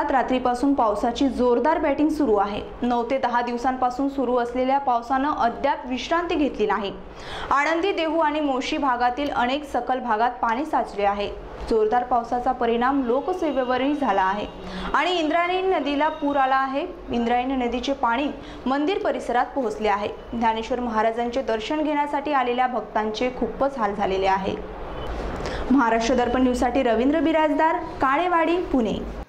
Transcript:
परिसरात रात्रीपासून पावसाची जोरदार बॅटिंग सुरू आहे। 9 ते 10 दिवसांपासून सुरू असलेल्या पावसानं अद्याप विश्रांती घेतली नाही। आळंदी, देहू आणि मोशी भागातील अनेक सखल भागात पाणी साचले आहे। जोरदार पावसाचा परिणाम लोकसेवेवरही झाला आहे आणि इंद्रायणी नदीला पूर आला आहे। इंद्रायणी नदीचे पाणी मंदिर परिसरात पोहोचले आहे। ज्ञानेश्वर महाराजांचे दर्शन घेण्यासाठी आलेल्या भक्तांचे खूपच हाल झालेले आहे। महाराष्ट्र दर्पण न्यूजसाठी रवींद्र बिराजदार, काळेवाडी, पुणे।